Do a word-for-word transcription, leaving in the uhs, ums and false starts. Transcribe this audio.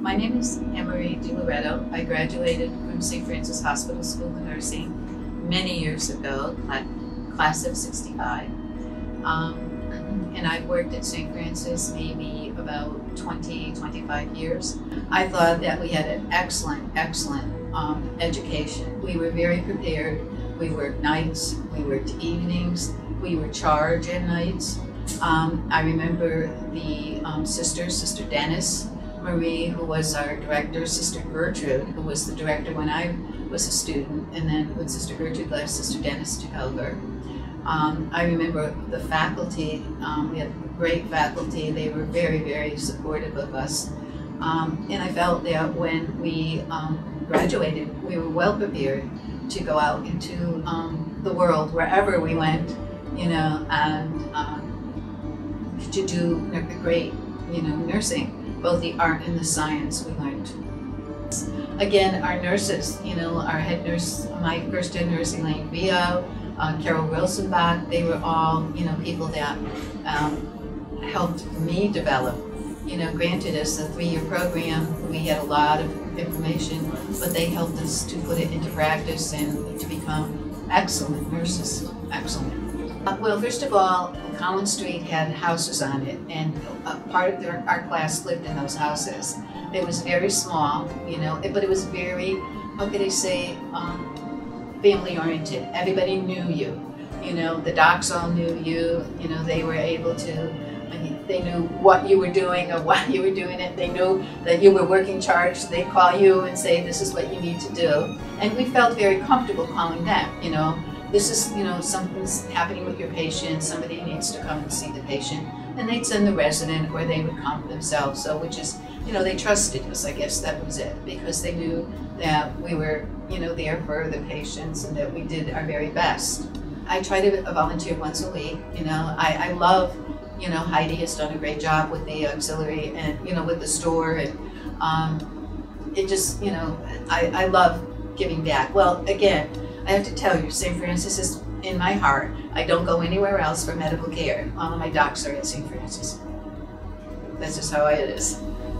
My name is Marie DiLoreto. I graduated from Saint Francis Hospital School of Nursing many years ago, class of sixty-five. Um, and I've worked at Saint Francis maybe about twenty, twenty-five years. I thought that we had an excellent, excellent um, education. We were very prepared. We worked nights, we worked evenings, we were charged at nights. Um, I remember the um, sisters, Sister Dennis, Marie, who was our director, Sister Gertrude, who was the director when I was a student, and then when Sister Gertrude left, Sister Dennis took over. Um, I remember the faculty, um, we had great faculty, they were very, very supportive of us. Um, and I felt that when we um, graduated, we were well prepared to go out into um, the world, wherever we went, you know, and um, to do great, you know, nursing, both the art and the science we learned. Again, our nurses, you know, our head nurse, my first head nurse, Elaine Vio, uh, Carol Wilsonbach, they were all, you know, people that um, helped me develop. You know, granted, as a three-year program, we had a lot of information, but they helped us to put it into practice and to become excellent nurses, excellent. Uh, well, first of all, Collins Street had houses on it, and a part of their, our class lived in those houses. It was very small, you know, but it was very, how could I say, um, family-oriented. Everybody knew you. You know, the docs all knew you. You know, they were able to, I mean, they knew what you were doing or why you were doing it. They knew that you were working charge. They'd call you and say, this is what you need to do. And we felt very comfortable calling them, you know. This is, you know, something's happening with your patient, somebody needs to come and see the patient. And they'd send the resident or they would come themselves. So, which is, you know, they trusted us, I guess that was it, because they knew that we were, you know, there for the patients and that we did our very best. I try to volunteer once a week, you know. I, I love, you know, Heidi has done a great job with the auxiliary and, you know, with the store. And um, it just, you know, I, I love giving back. Well, again, I have to tell you, Saint Francis is in my heart. I don't go anywhere else for medical care. All of my docs are at Saint Francis. That's just how it is.